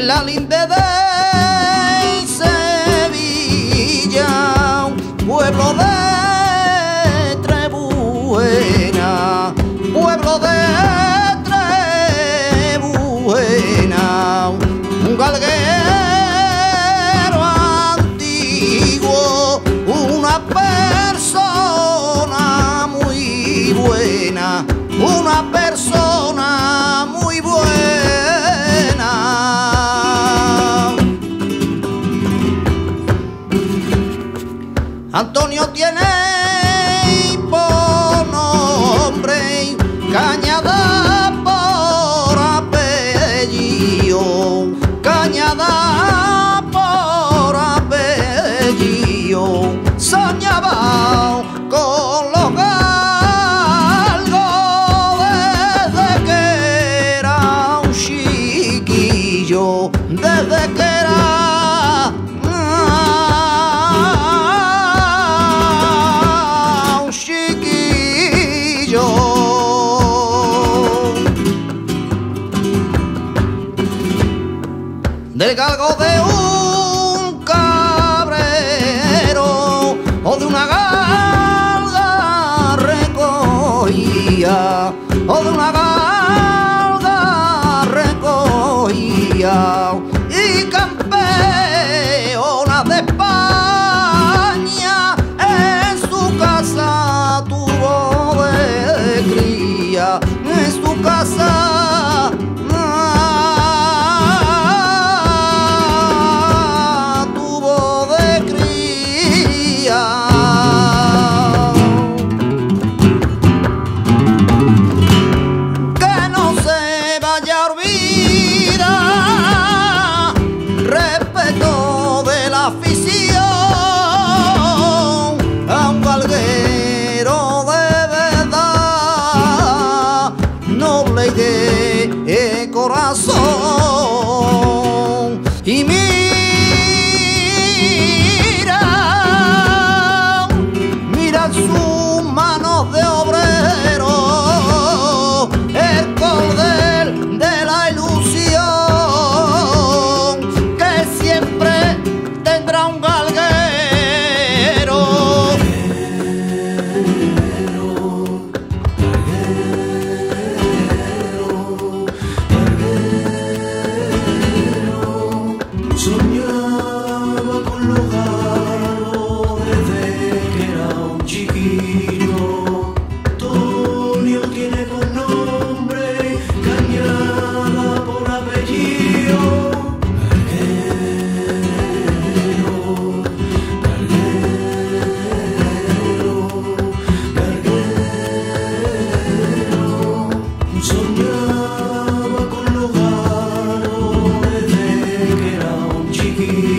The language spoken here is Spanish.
en la linde de Sevilla, pueblo de Trebuena, pueblo de Trebuena, un galguero antiguo, una persona muy buena, una persona muy buena. Antonio tiene por nombre, Cañada por apellido, Cañada por apellido. Soñaba con los galgos desde que era un chiquillo, desde que era un chiquillo. Del galgo de un cabrero o de una galga recogía, o de una galga recogía, y campeona de España en su casa tuvo de cría, en su casa de corazón. Y mira sus manos de obrero, el cordel de la ilusión, que siempre tendrá un galguero. Soñaba con los galgos desde que era un chiquillo. Antonio tiene por nombre, Cañada por apellido. Galguero, galguero, galguero. Soñaba con los galgos desde que era un chiquillo.